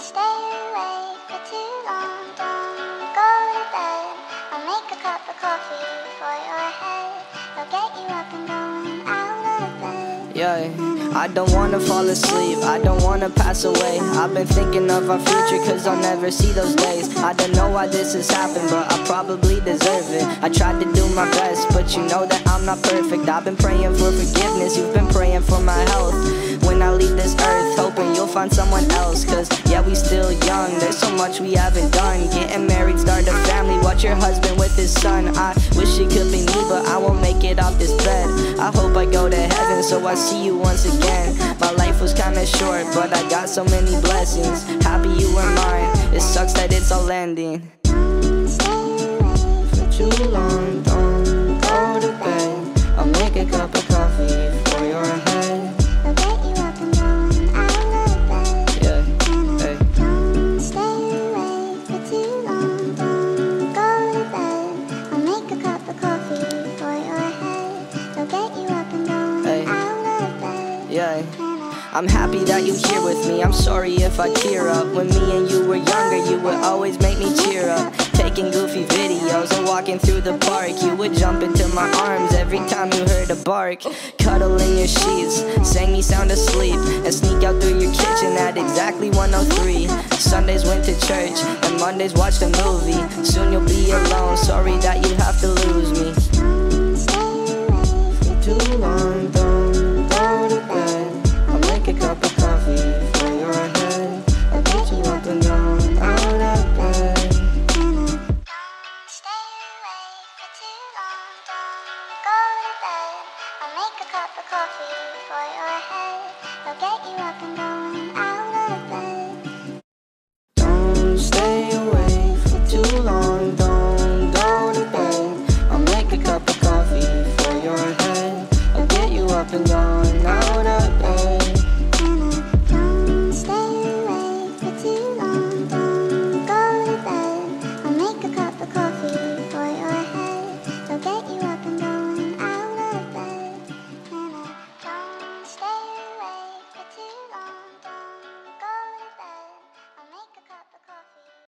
stay awake for too long, don't go to bed. I'll make a cup of coffee for your head. I'll get you up and going out of bed. Yeah, I don't wanna fall asleep, I don't wanna pass away. I've been thinking of our future cause I'll never see those days. I don't know why this has happened, but I probably deserve it. I tried to do my best, but you know that I'm not perfect. I've been praying for forgiveness, you've been praying for my health. When I leave this earth, hoping you'll find someone else. Cause yeah, we still young, there's so much we haven't done. Getting married, start a family, watch your husband with his son. I wish it could be me, but I won't make it off this bed. I hope I go to heaven, so I see you once again. My life was kinda short, but I got so many blessings. Happy you were mine, it sucks that it's all ending. For too long, don't go to bed. I'll make a cup of coffee for your head. I'll get you up and going out of bed. Yeah, hey. Don't stay awake for too long, don't go to bed. I'll make a cup of coffee for your head. I'll get you up and going Hey. out of bed. Yeah, I'm happy that you're here with me. I'm sorry if I tear up. When me and you were younger, you would always make me cheer up. Taking goofy videos and walking through the park, you would jump into my arms every time you heard a bark. Cuddle in your sheets, sang me sound asleep, and sneak out through your kitchen at exactly 1:03. Sundays went to church, and Mondays watched a movie. Soon you'll be alone, sorry that you have to lose me. Don't stay awake for Too long, don't go to bed. I'll make a cup of coffee for your head. I'll get you up and down out of bed. Don't stay awake for too long, don't go to bed. I'll make a cup of coffee for your head. I'll get you up and going out of bed. Don't stay awake for too long, don't go to bed. I'll make a cup of coffee for your head. I'll get you up and down.